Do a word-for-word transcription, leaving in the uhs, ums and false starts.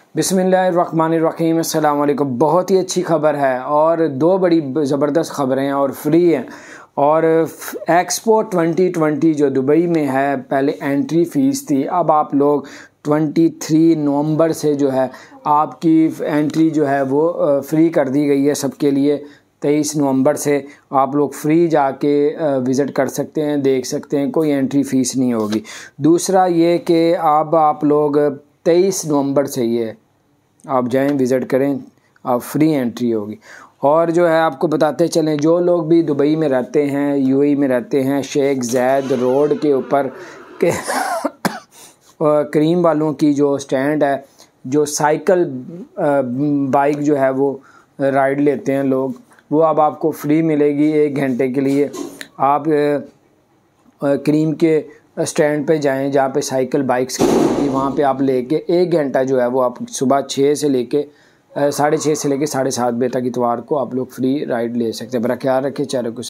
बिस्मिल्लाहिर्रहमानिर्रहीम, अस्सलाम वालेकुम। बहुत ही अच्छी खबर है और दो बड़ी ज़बरदस्त खबरें हैं और फ्री हैं। और एक्सपो ट्वेंटी ट्वेंटी जो दुबई में है, पहले एंट्री फ़ीस थी, अब आप लोग तेईस नवंबर से जो है आपकी एंट्री जो है वो फ्री कर दी गई है सबके लिए। तेईस नवंबर से आप लोग फ्री जाके विज़िट कर सकते हैं, देख सकते हैं, कोई एंट्री फ़ीस नहीं होगी। दूसरा ये कि अब आप लोग तेईस नवंबर से ये आप जाएं, विज़िट करें, आप फ्री एंट्री होगी। और जो है आपको बताते चलें, जो लोग भी दुबई में रहते हैं, यूएई में रहते हैं, शेख ज़ायद रोड के ऊपर के करीम वालों की जो स्टैंड है, जो साइकिल बाइक जो है वो राइड लेते हैं लोग, वो अब आपको फ्री मिलेगी एक घंटे के लिए। आप करीम के स्टैंड पे जाएं जहाँ पे साइकिल बाइक्स की, वहाँ पे आप लेके एक घंटा जो है वो आप सुबह छः से लेके साढ़े छः से लेके साढ़े सात बजे तक इतवार को आप लोग फ्री राइड ले सकते हैं। बड़ा ख्याल रखें, चारों को।